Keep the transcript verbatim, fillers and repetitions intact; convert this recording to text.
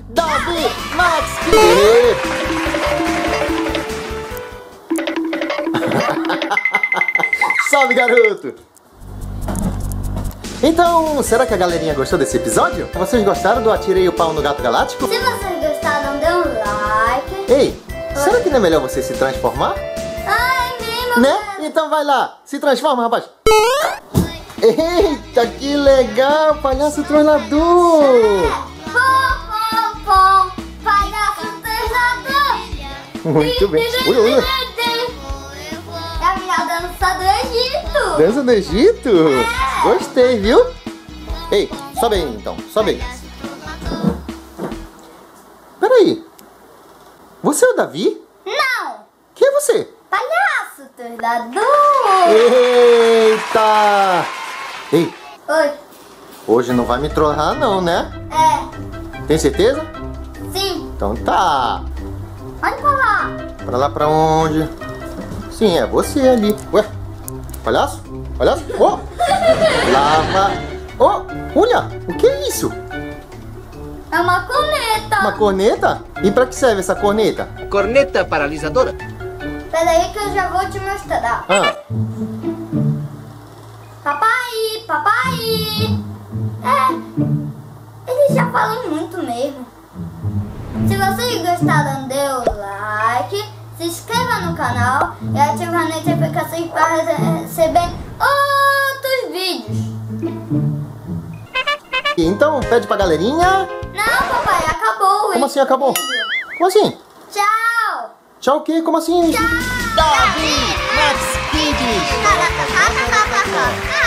Davi Max Kids! Salve, garoto! Então, será que a galerinha gostou desse episódio? Vocês gostaram do Atirei o Pau no Gato Galáctico? Se vocês gostaram, dê um like. Ei, será que não é melhor você se transformar? Ai, mesmo. Né? Então vai lá, se transforma, rapaz. Eita, que legal, palhaço trollador. Pom, pom, pom, palhaço trollador. Muito bem. Ui, ui. É a minha dança do Egito. Dança do Egito? É. Gostei, viu? Ei, sobe aí então, sobe aí. Peraí. Você é o Davi? Não. Quem é você? Palhaço trollador. Eita! Ei, Oi. hoje não vai me trollar não, né? É. Tem certeza? Sim. Então tá. Onde pra lá? Pra lá pra onde? Sim, é você ali. Ué, palhaço? Palhaço? Oh! Lava. Oh, olha, o que é isso? É uma corneta. Uma corneta? E pra que serve essa corneta? Corneta paralisadora. Peraí que eu já vou te mostrar. Ah, Papai, papai. É, eles já falam muito mesmo. Se vocês gostaram, dê o like, se inscreva no canal e ative a notificação para receber outros vídeos. então pede pra galerinha. Não, papai, acabou. Como assim acabou? vídeo. Como assim? Tchau. Tchau o quê? Como assim? Tchau. Davi Max Kids! Tchau.